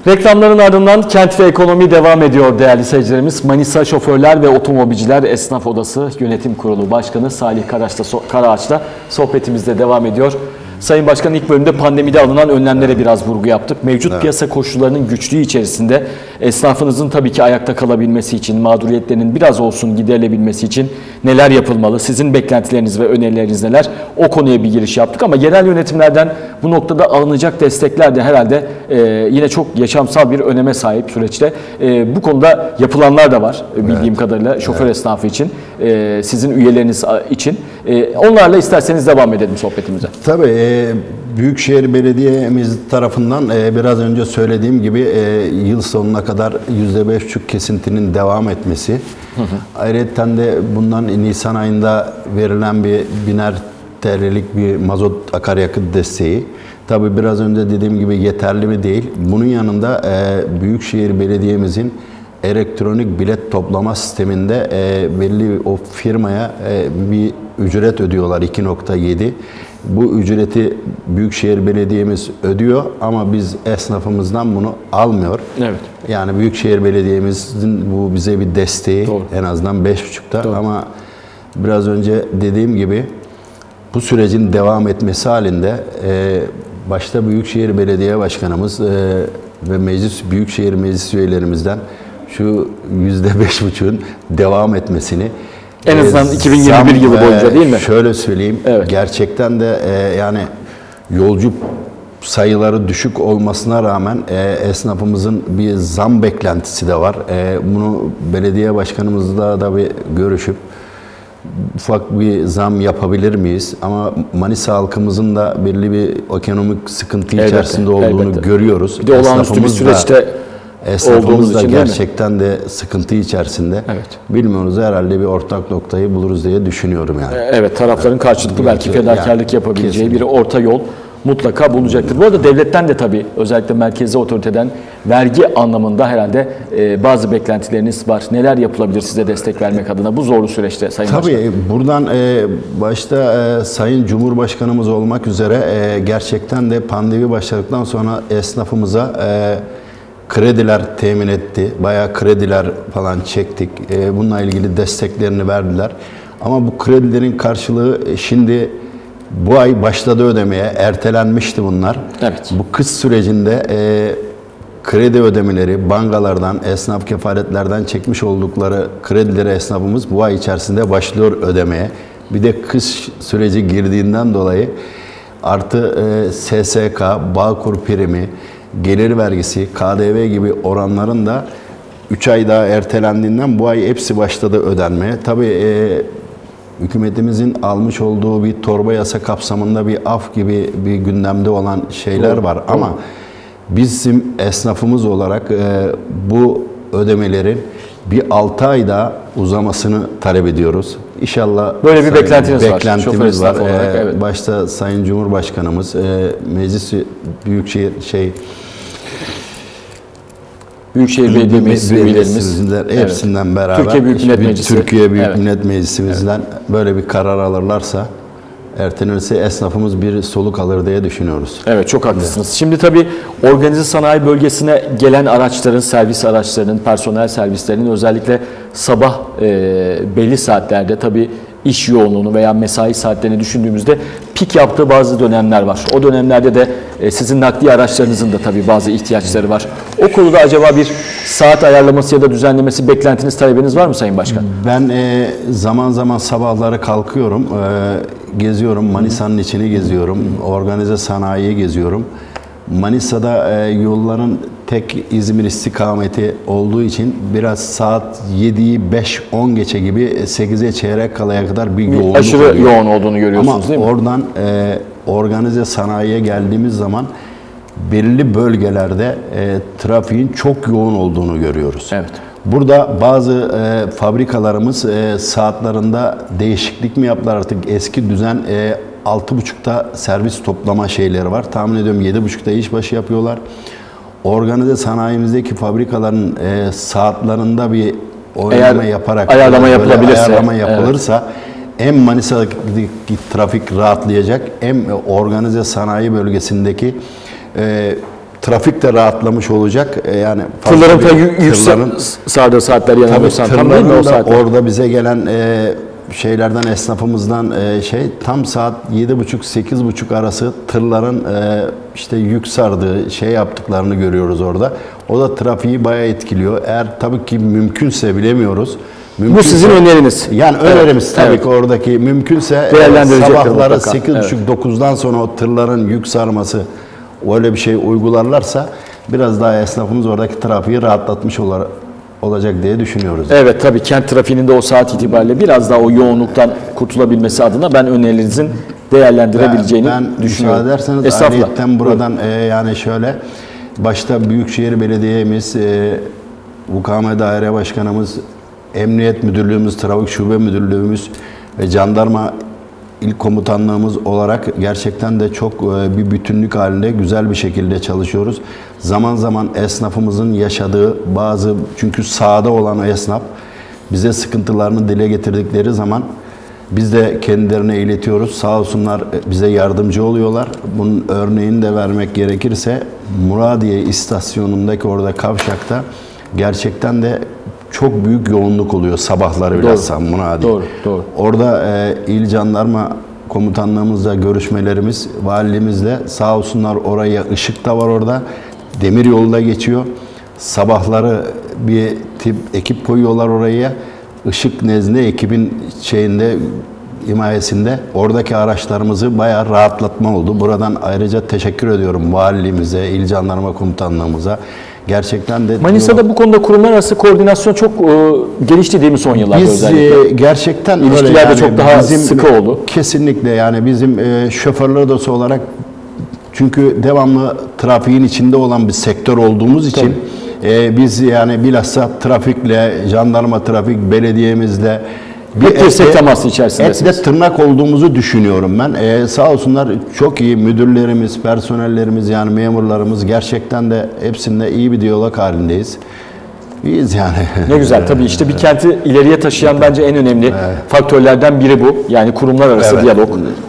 Reklamların ardından Kent ve Ekonomi devam ediyor değerli seyircilerimiz. Manisa Şoförler ve Otomobilciler Esnaf Odası Yönetim Kurulu Başkanı Salih Karaağaç'la sohbetimizde devam ediyor. Sayın Başkan, ilk bölümde pandemide alınan önlemlere biraz vurgu yaptık. Mevcut piyasa koşullarının güçlüğü içerisinde esnafınızın tabii ki ayakta kalabilmesi için, mağduriyetlerinin biraz olsun giderilebilmesi için neler yapılmalı? Sizin beklentileriniz ve önerileriniz neler? O konuya bir giriş yaptık ama yerel yönetimlerden bu noktada alınacak destekler de herhalde yine çok yaşamsal bir öneme sahip süreçte. Bu konuda yapılanlar da var bildiğim kadarıyla şoför esnafı için, sizin üyeleriniz için. Onlarla isterseniz devam edelim sohbetimize. Tabii Büyükşehir Belediye'miz tarafından biraz önce söylediğim gibi yıl sonuna kadar %5,5 kesintinin devam etmesi. Ayrıca de bundan Nisan ayında verilen bir 1000'er TL'lik bir mazot akaryakıt desteği. Tabii biraz önce dediğim gibi yeterli mi değil. Bunun yanında Büyükşehir Belediye'mizin elektronik bilet toplama sisteminde belli o firmaya bir ücret ödüyorlar, 2,7. Bu ücreti Büyükşehir Belediye'miz ödüyor ama biz esnafımızdan bunu almıyor. Evet. Yani Büyükşehir Belediye'mizin bu bize bir desteği. Doğru. En azından 5,5'ta. Doğru. Ama biraz önce dediğim gibi bu sürecin devam etmesi halinde başta Büyükşehir Belediye Başkanımız ve Büyükşehir Meclis üyelerimizden şu %5,5'un devam etmesini, en azından 2021 yılı boyunca değil mi? Şöyle söyleyeyim, evet. Gerçekten de yani yolcu sayıları düşük olmasına rağmen esnafımızın bir zam beklentisi de var. Bunu belediye başkanımızla da bir görüşüp ufak bir zam yapabilir miyiz? Ama Manisa halkımızın da belli bir ekonomik sıkıntı içerisinde olduğunu görüyoruz. Bir de olağanüstü bir süreçte esnafımız da gerçekten de sıkıntı içerisinde. Evet. Bilmiyoruz, herhalde bir ortak noktayı buluruz diye düşünüyorum yani. Evet, tarafların karşılıklı belki fedakarlık yapabileceği bir orta yol mutlaka bulunacaktır. Bu arada devletten de tabii, özellikle merkezi otoriteden vergi anlamında herhalde bazı beklentileriniz var. Neler yapılabilir size destek vermek adına bu zorlu süreçte Sayın Başkan? Tabii buradan başta Sayın Cumhurbaşkanımız olmak üzere gerçekten de pandemi başladıktan sonra esnafımıza krediler temin etti. Bayağı krediler falan çektik. Bununla ilgili desteklerini verdiler. Ama bu kredilerin karşılığı şimdi bu ay başladı ödemeye. Ertelenmişti bunlar. Evet. Bu kış sürecinde kredi ödemeleri bankalardan, esnaf kefaletlerden çekmiş oldukları kredileri esnafımız bu ay içerisinde başlıyor ödemeye. Bir de kış süreci girdiğinden dolayı artı SSK, Bağkur primi, gelir vergisi, KDV gibi oranların da 3 ay daha ertelendiğinden bu ay hepsi başladı ödenmeye. Tabii hükümetimizin almış olduğu bir torba yasa kapsamında bir af gibi bir gündemde olan şeyler var. Ama bizim esnafımız olarak bu ödemelerin bir 6 ay daha uzamasını talep ediyoruz. İnşallah böyle bir beklentimiz var. Evet. Başta Sayın Cumhurbaşkanımız, Meclis Büyükşehir Belediye Meclisi üyelerimiz hepsinden beraber Türkiye Büyük Millet Meclisimizden böyle bir karar alırlarsa, ertelenirse esnafımız bir soluk alır diye düşünüyoruz. Evet, çok haklısınız. Şimdi tabii organize sanayi bölgesine gelen araçların, servis araçlarının, personel servislerinin özellikle sabah belli saatlerde tabii iş yoğunluğunu veya mesai saatlerini düşündüğümüzde pik yaptığı bazı dönemler var. O dönemlerde de sizin nakliye araçlarınızın da tabii bazı ihtiyaçları var. O konuda acaba bir saat ayarlaması ya da düzenlemesi beklentiniz, talebiniz var mı Sayın Başkan? Ben zaman zaman sabahları kalkıyorum, geziyorum, Manisa'nın içini geziyorum, organize sanayiyi geziyorum. Manisa'da yolların tek İzmir istikameti olduğu için biraz saat 7'yi 5-10 geçe gibi 8'e çeyrek kalaya kadar bir yoğunluk aşırı oluyor. Yoğun olduğunu görüyorsunuz. Ama değil mi? Oradan organize sanayiye geldiğimiz zaman belirli bölgelerde trafiğin çok yoğun olduğunu görüyoruz. Evet. Burada bazı fabrikalarımız saatlerinde değişiklik mi yaptılar artık, eski düzen 6.30'da servis toplama şeyleri var. Tahmin ediyorum 7.30'da işbaşı yapıyorlar. Organize sanayimizdeki fabrikaların saatlerinde bir oynama yaparak ayarlama yapılırsa hem Manisa'daki trafik rahatlayacak hem organize sanayi bölgesindeki trafik de rahatlamış olacak. Yani Tırların da yüksek tırların- sardığı saatler Tabii yanılmıyorsam tam değil mi o tırların da saatler? orada bize gelen şeylerden, esnafımızdan tam saat 7.30-8.30 arası tırların işte yük sardığı, şey yaptıklarını görüyoruz orada. O da trafiği bayağı etkiliyor. Eğer tabii ki mümkünse, bilemiyoruz. Bu sizin öneriniz. Yani önerimiz tabii evet. ki oradaki mümkünse Değerlendirecektir sabahları mutlaka. 8.30-9'dan sonra o tırların yük sarması, öyle bir şey uygularlarsa biraz daha esnafımız oradaki trafiği rahatlatmış olacak diye düşünüyoruz. Evet, tabii kent trafiğinin de o saat itibariyle biraz daha o yoğunluktan kurtulabilmesi adına ben önerilerinizin değerlendirebileceğini Ben düşünüyorum. müsaade ederseniz Estağfurullah. ayrıyetten buradan yani şöyle, başta Büyükşehir Belediye'miz, UKM Daire Başkanımız, Emniyet Müdürlüğümüz, Trafik Şube Müdürlüğümüz ve Jandarma İl Komutanlığımız olarak gerçekten de çok bir bütünlük halinde güzel bir şekilde çalışıyoruz. Zaman zaman esnafımızın yaşadığı bazı, çünkü sahada olan esnaf bize sıkıntılarını dile getirdikleri zaman biz de kendilerine iletiyoruz. Sağ olsunlar, bize yardımcı oluyorlar. Bunun örneğini de vermek gerekirse Muradiye istasyonundaki orada kavşakta gerçekten de çok büyük yoğunluk oluyor sabahları bilhassa Muradiye. Doğru. Orada İl Jandarma Komutanlığımızla görüşmelerimiz, valimizle sağ olsunlar, oraya ışık da var orada. Demir yolu da geçiyor. Sabahları bir tip ekip koyuyorlar oraya. Işık nezdinde ekibin himayesinde oradaki araçlarımızı bayağı rahatlatma oldu. Buradan ayrıca teşekkür ediyorum valiliğimize, İl Jandarma Komutanlığımıza. Gerçekten de Manisa'da bu konuda kurumlar arası koordinasyon çok gelişti değil mi son yıllarda biz özellikle? gerçekten İlişkiler de çok daha bizim, sıkı oldu. Kesinlikle yani bizim şoförler odası olarak, çünkü devamlı trafiğin içinde olan bir sektör olduğumuz için biz yani bilhassa trafikle, jandarma trafik, belediyemizle Bir dirsek teması içerisindesiniz. etle tırnak olduğumuzu düşünüyorum ben. Sağ olsunlar, çok iyi müdürlerimiz, personellerimiz, yani memurlarımız, gerçekten de hepsinde iyi bir diyalog halindeyiz. İyiyiz yani. Ne güzel. Tabii işte bir kenti ileriye taşıyan bence en önemli faktörlerden biri bu. Yani kurumlar arası diyalog.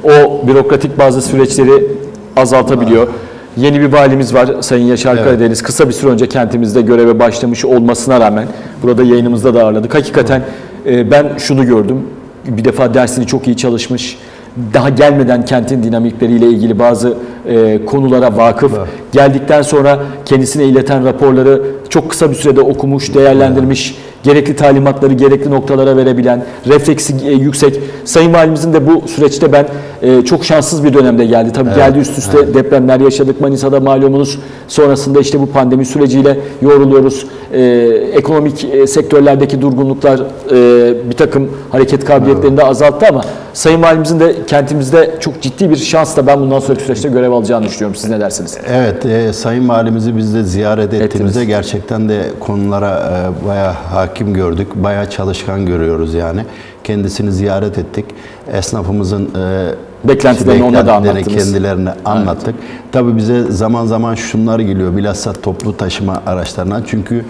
O bürokratik bazı süreçleri azaltabiliyor. Yeni bir valimiz var, Sayın Yaşar Karadeniz. Kısa bir süre önce kentimizde göreve başlamış olmasına rağmen burada yayınımızda da ağırladık. Hakikaten ben şunu gördüm. Bir defa dersini çok iyi çalışmış. Daha gelmeden kentin dinamikleriyle ilgili bazı konulara vakıf. Geldikten sonra kendisine ileten raporları çok kısa bir sürede okumuş, değerlendirmiş, gerekli talimatları gerekli noktalara verebilen, refleksi yüksek. Sayın Valimizin de bu süreçte ben çok şanssız bir dönemde geldi. Tabii geldi, üst üste depremler yaşadık. Manisa'da malumunuz, sonrasında işte bu pandemi süreciyle yoruluyoruz. Ekonomik sektörlerdeki durgunluklar bir takım hareket kabiliyetlerini de azalttı ama Sayın Valimizin de kentimizde çok ciddi bir şansla ben bundan sonraki süreçte görev alacağını düşünüyorum. Siz ne dersiniz? Evet, Sayın Valimizi biz de ziyaret ettiğimizde gerçekten de konulara bayağı hakim gördük. Bayağı çalışkan görüyoruz yani. Kendisini ziyaret ettik. Esnafımızın Beklentilerini ona da anlattınız. kendilerine anlattık. Tabii bize zaman zaman şunlar geliyor. Bilhassa toplu taşıma araçlarına. Çünkü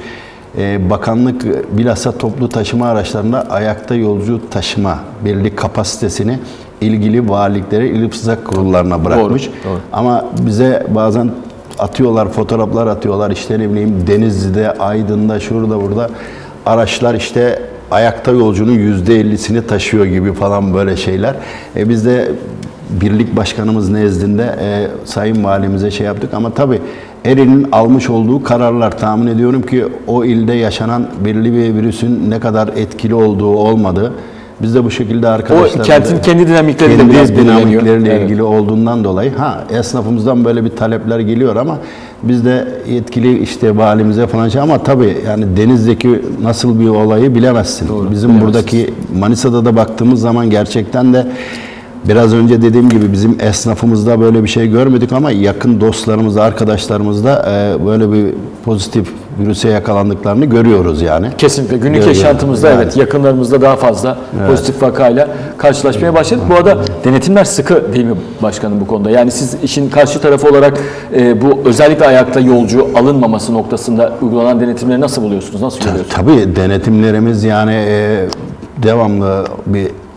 bakanlık bilhassa toplu taşıma araçlarında ayakta yolcu taşıma belli kapasitesini ilgili valiliklere, il İptizak kurullarına bırakmış. Doğru. Ama bize bazen atıyorlar, fotoğraflar atıyorlar. İşte ne bileyim Denizli'de, Aydın'da, şurada burada araçlar işte ayakta yolcunun %50'sini taşıyor gibi falan, böyle şeyler. Biz de birlik başkanımız nezdinde Sayın Valimize şey yaptık ama tabii Eril'in almış olduğu kararlar, tahmin ediyorum ki o ilde yaşanan belli bir virüsün ne kadar etkili olduğu olmadığı, biz de bu şekilde arkadaşlarımıza O kentin kendi dinamikleriyle biraz kendi belirleniyor. dinamikleriyle ilgili olduğundan dolayı esnafımızdan böyle bir talepler geliyor ama biz de yetkili işte valimize falan ama tabii yani Deniz'deki nasıl bir olayı bilemezsin. Bizim buradaki Manisa'da da baktığımız zaman gerçekten de biraz önce dediğim gibi bizim esnafımızda böyle bir şey görmedik ama yakın dostlarımızda, arkadaşlarımızda böyle bir pozitif virüse yakalandıklarını görüyoruz yani. Kesinlikle. Günlük Görüyoruz. yaşantımızda Yani. Evet, yakınlarımızda daha fazla pozitif vakayla karşılaşmaya başladık. Bu arada denetimler sıkı değil mi başkanım bu konuda? Yani siz işin karşı tarafı olarak bu özellikle ayakta yolcu alınmaması noktasında uygulanan denetimleri nasıl buluyorsunuz? Nasıl görüyorsunuz? Tabii denetimlerimiz yani devamlı bir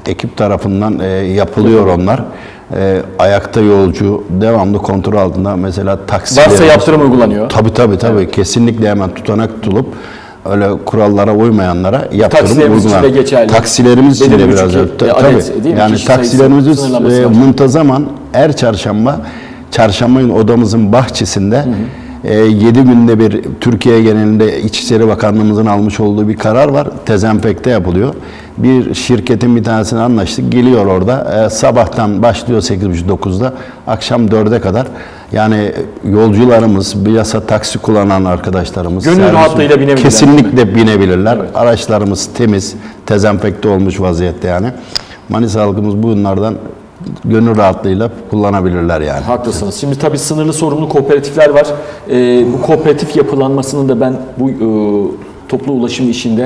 ekip tarafından yapılıyor onlar. Ayakta yolcu devamlı kontrol altında. Mesela taksilerimiz... Varsa yaptırım uygulanıyor. Tabii. Evet. Kesinlikle hemen tutanak tutulup öyle kurallara uymayanlara yaptırım Taksilerimiz için de geçerli. Taksilerimiz için de biraz adet, değil mi? yani Kişi taksilerimiz sayısı muntazaman her çarşamba gün odamızın bahçesinde 7 günde bir Türkiye genelinde İçişleri Bakanlığımızın almış olduğu bir karar var. Dezenfekte yapılıyor. Bir şirketin bir tanesine anlaştık. Geliyor orada. Sabahtan başlıyor 8.30-9'da. Akşam 4'e kadar. Yani yolcularımız, bilhassa taksi kullanan arkadaşlarımız gönül rahatlığıyla binebilirler. Kesinlikle binebilirler. Evet. Araçlarımız temiz, dezenfekte olmuş vaziyette yani. Manisa halkımız bunlardan gönül rahatlığıyla kullanabilirler yani. Haklısınız. Şimdi tabii sınırlı sorumlu kooperatifler var. Bu kooperatif yapılanmasının da ben bu toplu ulaşım işinde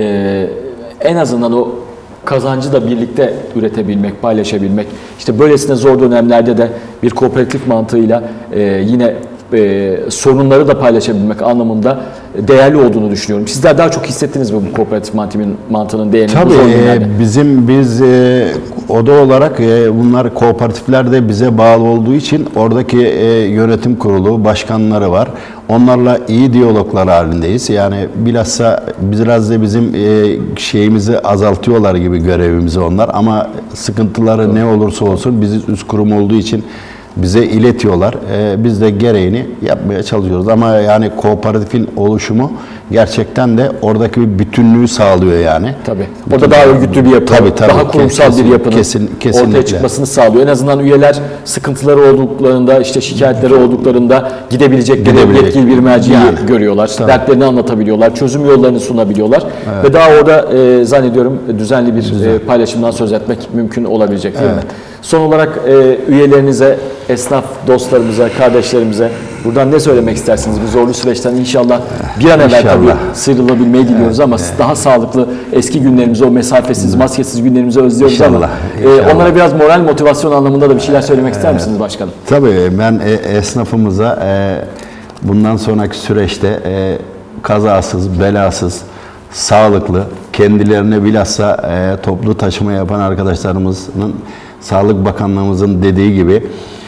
en azından o kazancı da birlikte üretebilmek, paylaşabilmek. İşte böylesine zor dönemlerde de bir kooperatif mantığıyla yine sorunları da paylaşabilmek anlamında değerli olduğunu düşünüyorum. Sizler daha çok hissettiniz mi bu kooperatif mantığının değerini? Tabii biz oda olarak bunlar kooperatifler de bize bağlı olduğu için oradaki yönetim kurulu başkanları var. Onlarla iyi diyaloglar halindeyiz. Yani bilhassa biraz da bizim şeyimizi azaltıyorlar gibi görevimizi onlar. Ama sıkıntıları ne olursa olsun bizi üst kurum olduğu için bize iletiyorlar. Biz de gereğini yapmaya çalışıyoruz. Ama yani kooperatifin oluşumu gerçekten de oradaki bir bütünlüğü sağlıyor yani. Tabii. Orada daha örgütlü bir yapı, daha kurumsal bir yapının ortaya çıkmasını sağlıyor. En azından üyeler sıkıntıları olduklarında, işte şikayetleri olduklarında gidebilecekleri yetkili bir merci görüyorlar. Tabii. Dertlerini anlatabiliyorlar, çözüm yollarını sunabiliyorlar. Evet. Ve daha orada zannediyorum düzenli bir paylaşımdan söz etmek mümkün olabilecek değil mi? Son olarak üyelerinize, esnaf dostlarımıza, kardeşlerimize buradan ne söylemek istersiniz? Bu zorlu süreçten inşallah bir an evvel tabii sıyrılabilmeyi diliyoruz ama daha sağlıklı eski günlerimizi, o mesafesiz, maskesiz günlerimizi özlüyoruz ama onlara biraz moral motivasyon anlamında da bir şeyler söylemek ister misiniz başkanım? Tabii ben esnafımıza bundan sonraki süreçte kazasız, belasız, sağlıklı, kendilerine bilhassa toplu taşıma yapan arkadaşlarımızın Sağlık Bakanlığımızın dediği gibi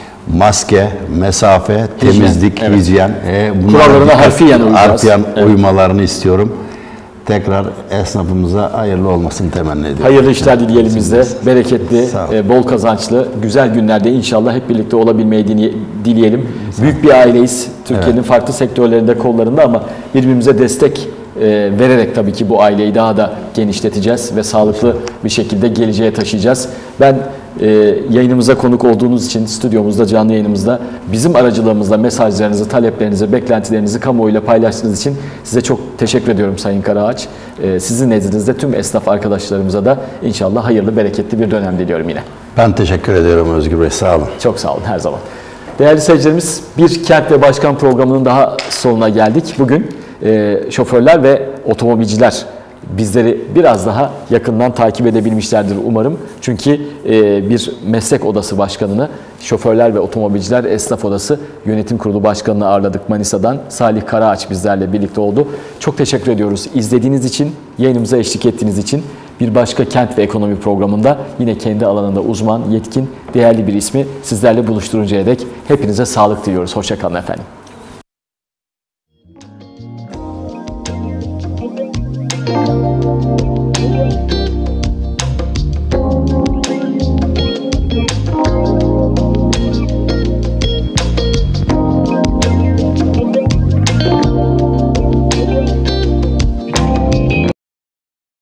maske, mesafe, temizlik, hijyen kurallarına harfiyen uymalarını istiyorum. Tekrar esnafımıza hayırlı olmasını temenni ediyorum. Hayırlı işler dileyelim biz de. Bereketli, bol kazançlı, güzel günlerde inşallah hep birlikte olabilmeyi dileyelim. Büyük bir aileyiz. Türkiye'nin farklı sektörlerinde, kollarında ama birbirimize destek vererek tabii ki bu aileyi daha da genişleteceğiz ve sağlıklı bir şekilde geleceğe taşıyacağız. Ben yayınımıza konuk olduğunuz için, stüdyomuzda, canlı yayınımızda bizim aracılığımızla mesajlarınızı, taleplerinizi, beklentilerinizi kamuoyuyla paylaştığınız için size çok teşekkür ediyorum Sayın Karaağaç. Sizin nezdinizde tüm esnaf arkadaşlarımıza da inşallah hayırlı, bereketli bir dönem diliyorum yine. Ben teşekkür ediyorum Özgür Bey, sağ olun. Çok sağ olun, her zaman. Değerli seyircilerimiz, bir Kent ve Başkan programının daha sonuna geldik. Bugün şoförler ve otomobilciler bizleri biraz daha yakından takip edebilmişlerdir umarım. Çünkü bir meslek odası başkanını, şoförler ve otomobilciler esnaf odası yönetim kurulu başkanını ağırladık Manisa'dan. Salih Karaağaç bizlerle birlikte oldu. Çok teşekkür ediyoruz izlediğiniz için, yayınımıza eşlik ettiğiniz için. Bir başka Kent ve Ekonomi programında yine kendi alanında uzman, yetkin, değerli bir ismi sizlerle buluşturuncaya dek hepinize sağlık diliyoruz. Hoşça kalın efendim.